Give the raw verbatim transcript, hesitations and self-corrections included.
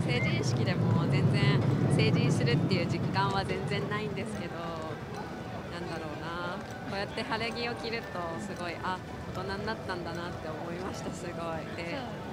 成人式でも全然成人するっていう実感は全然ないんですけど、なんだろうな、こうやって晴れ着を着るとすごい、あ、大人になったんだなって思いました、すごい。で、